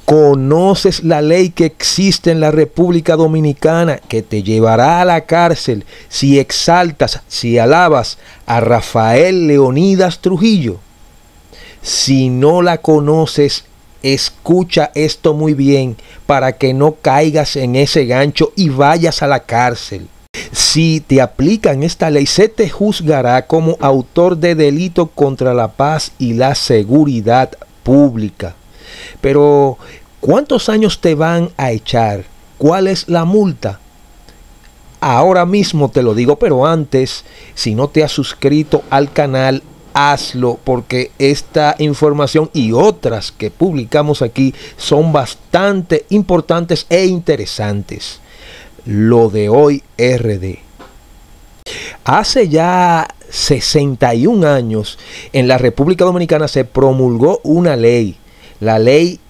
¿Conoces la ley que existe en la República Dominicana que te llevará a la cárcel si exaltas, si alabas a Rafael Leonidas Trujillo? Si no la conoces, escucha esto muy bien para que no caigas en ese gancho y vayas a la cárcel. Si te aplican esta ley, se te juzgará como autor de delito contra la paz y la seguridad pública. Pero, ¿cuántos años te van a echar? ¿Cuál es la multa? Ahora mismo te lo digo, pero antes, si no te has suscrito al canal, hazlo, porque esta información y otras que publicamos aquí son bastante importantes e interesantes. Lo de hoy RD. Hace ya 61 años en la República Dominicana se promulgó una ley, la ley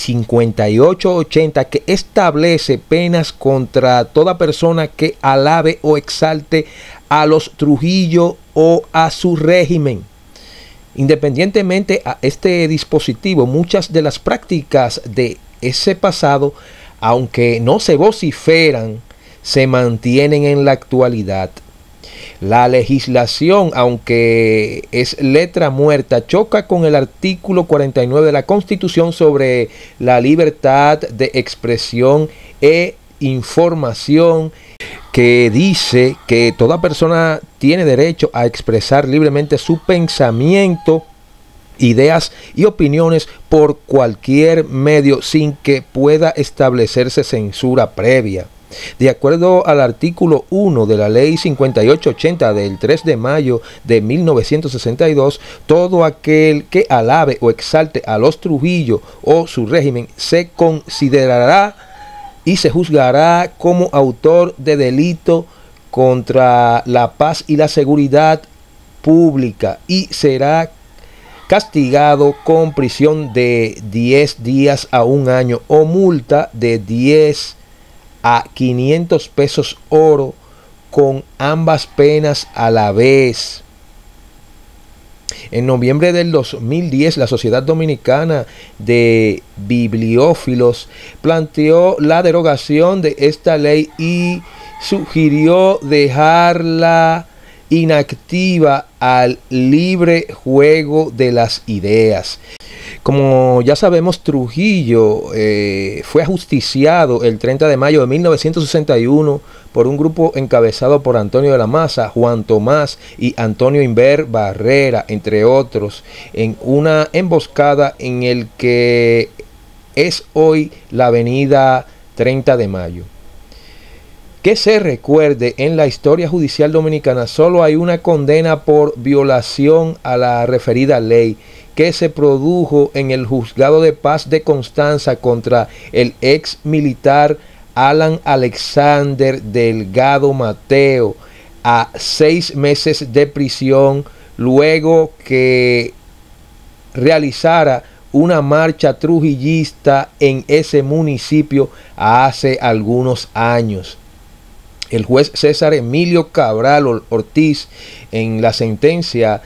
5880, que establece penas contra toda persona que alabe o exalte a los Trujillo o a su régimen. Independientemente a este dispositivo, muchas de las prácticas de ese pasado, aunque no se vociferan, se mantienen en la actualidad. La legislación, aunque es letra muerta, choca con el artículo 49 de la Constitución sobre la libertad de expresión e información, que dice que toda persona tiene derecho a expresar libremente su pensamiento, ideas y opiniones por cualquier medio sin que pueda establecerse censura previa. De acuerdo al artículo 1 de la ley 5880 del 3 de mayo de 1962, todo aquel que alabe o exalte a los Trujillo o su régimen se considerará y se juzgará como autor de delito contra la paz y la seguridad pública y será castigado con prisión de 10 días a 1 año o multa de 10 a 500 pesos oro, con ambas penas a la vez. En noviembre del 2010, la Sociedad Dominicana de Bibliófilos planteó la derogación de esta ley y sugirió dejarla inactiva al libre juego de las ideas. Como ya sabemos, Trujillo fue ajusticiado el 30 de mayo de 1961 por un grupo encabezado por Antonio de la Maza, Juan Tomás y Antonio Inver Barrera, entre otros, en una emboscada en el que es hoy la avenida 30 de Mayo. Que se recuerde, en la historia judicial dominicana solo hay una condena por violación a la referida ley, que se produjo en el Juzgado de Paz de Constanza contra el ex militar Alan Alexander Delgado Mateo, a 6 meses de prisión luego que realizara una marcha trujillista en ese municipio hace algunos años. El juez César Emilio Cabral Ortiz, en la sentencia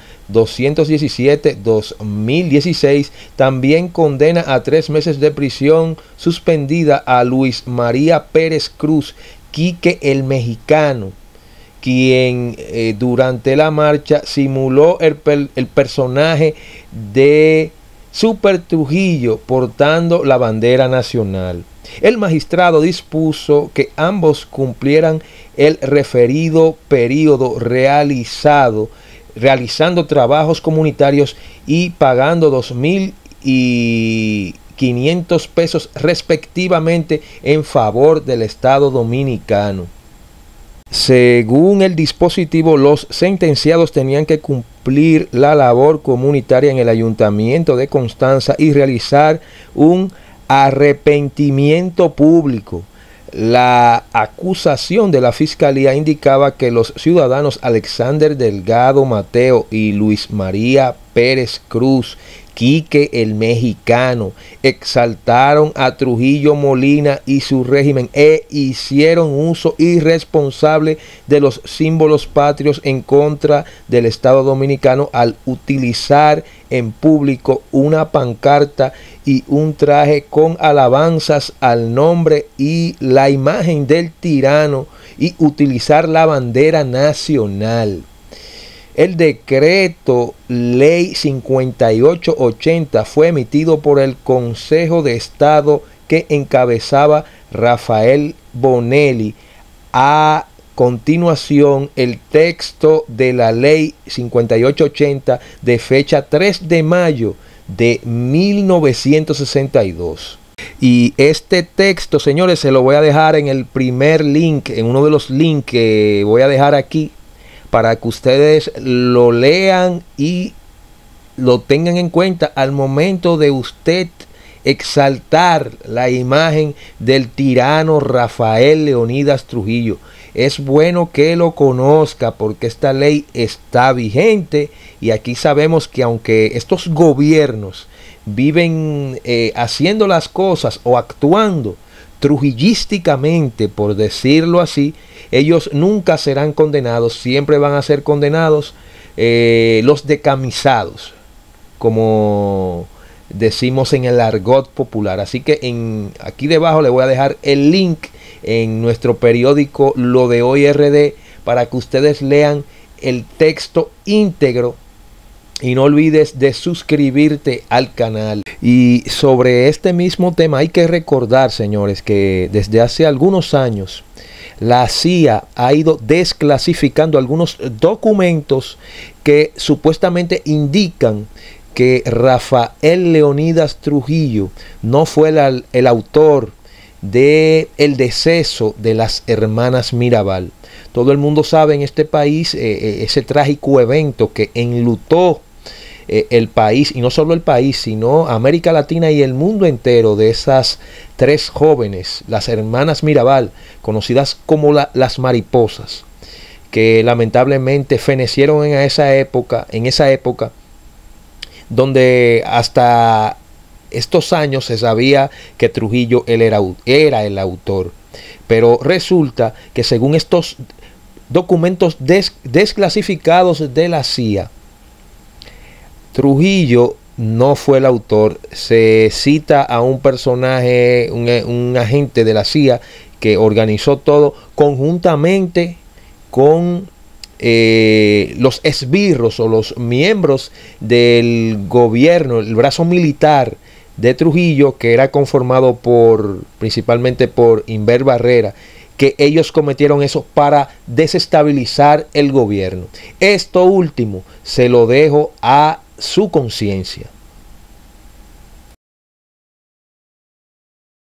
217-2016, también condena a 3 meses de prisión suspendida a Luis María Pérez Cruz, Quique el Mexicano, quien durante la marcha simuló el personaje de Super Trujillo portando la bandera nacional. El magistrado dispuso que ambos cumplieran el referido periodo realizando trabajos comunitarios y pagando 2.000 y 500 pesos respectivamente en favor del Estado dominicano. Según el dispositivo, los sentenciados tenían que cumplir la labor comunitaria en el Ayuntamiento de Constanza y realizar un arrepentimiento público. La acusación de la Fiscalía indicaba que los ciudadanos Alexander Delgado Mateo y Luis María Pérez Cruz, Quique el Mexicano, exaltaron a Trujillo Molina y su régimen e hicieron uso irresponsable de los símbolos patrios en contra del Estado Dominicano al utilizar en público una pancarta y un traje con alabanzas al nombre y la imagen del tirano y utilizar la bandera nacional. El decreto Ley 5880 fue emitido por el Consejo de Estado que encabezaba Rafael Bonelli. A continuación, el texto de la Ley 5880 de fecha 3 de mayo de 1962. Y este texto, señores, se lo voy a dejar en el primer link, en uno de los links que voy a dejar aquí, para que ustedes lo lean y lo tengan en cuenta al momento de usted exaltar la imagen del tirano Rafael Leonidas Trujillo. Es bueno que lo conozca porque esta ley está vigente y aquí sabemos que aunque estos gobiernos viven haciendo las cosas o actuando trujillísticamente, por decirlo así, ellos nunca serán condenados, siempre van a ser condenados los decamisados, como decimos en el argot popular. Así que aquí debajo le voy a dejar el link en nuestro periódico Lo de Hoy RD para que ustedes lean el texto íntegro. Y no olvides de suscribirte al canal. Y sobre este mismo tema hay que recordar, señores, que desde hace algunos años la CIA ha ido desclasificando algunos documentos que supuestamente indican que Rafael Leonidas Trujillo no fue el autor del deceso de las hermanas Mirabal. Todo el mundo sabe en este país ese trágico evento que enlutó el país, y no solo el país, sino América Latina y el mundo entero, de esas tres jóvenes, las hermanas Mirabal, conocidas como las mariposas, que lamentablemente fenecieron en esa época, donde hasta estos años se sabía que Trujillo era el autor. Pero resulta que según estos documentos desclasificados de la CIA, Trujillo no fue el autor. Se cita a un personaje, un agente de la CIA que organizó todo conjuntamente con los esbirros o los miembros del gobierno, el brazo militar de Trujillo, que era conformado principalmente por Inver Barrera, que ellos cometieron eso para desestabilizar el gobierno. Esto último se lo dejo a su conciencia.